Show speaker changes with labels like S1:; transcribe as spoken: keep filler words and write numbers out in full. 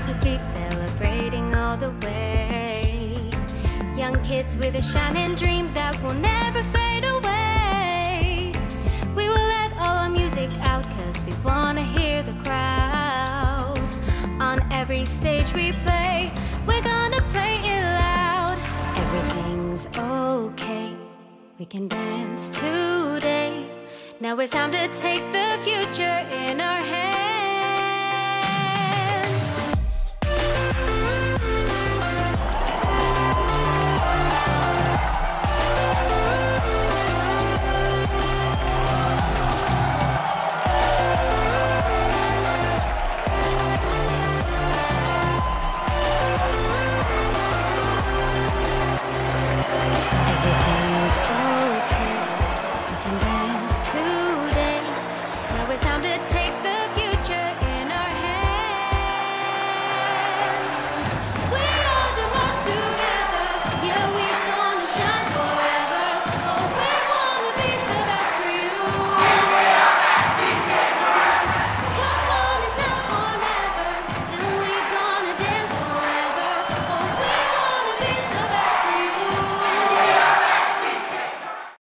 S1: to be celebrating all the way. Young kids with a shining dream that will never fade away. We will let all our music out cause we wanna hear the crowd. On every stage we play, we're gonna play it loud. Everything's okay, we can dance today. Now it's time to take the future in our